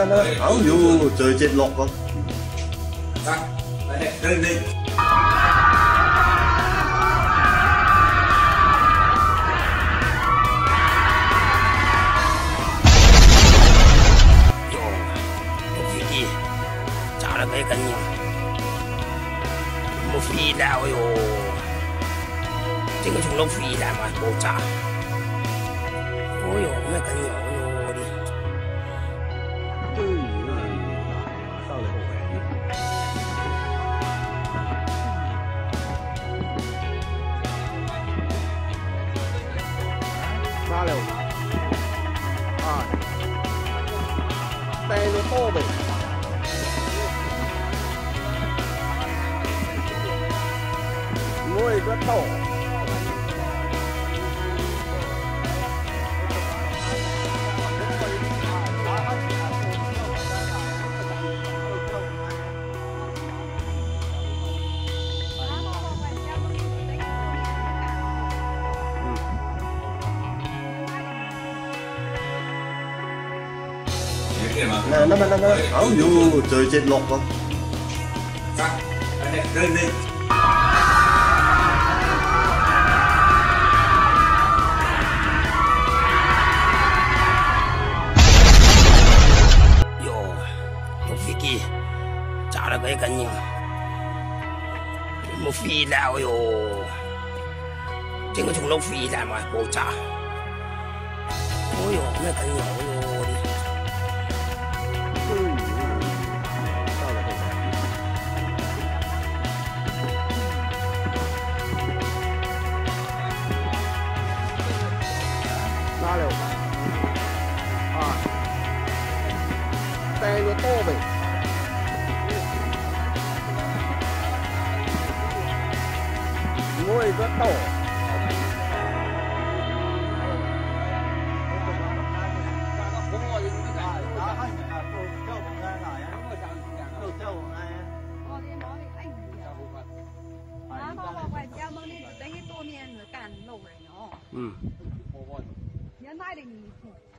ảo dụ trời chết lọt không? Đây đi. Chả là cái cân nhiều một phi đào yo chính cái chúng nó phi là mà bố trả ôi yo mấy cân nhiều yo đi Sao lại không phải? Ra liều. Tay nó to vậy. Ngôi rất to. Nó ảo dụ trời chết lọt không? Đây đi. chả là cái cân nhiều một phi đào yo chính cái chúng nó phi là mà bố trả ôi yo mấy cân nhiều yo đi Sao lại không phải? Ra liều. Tay nó to vậy. Ngôi rất to. Nhớ nay thì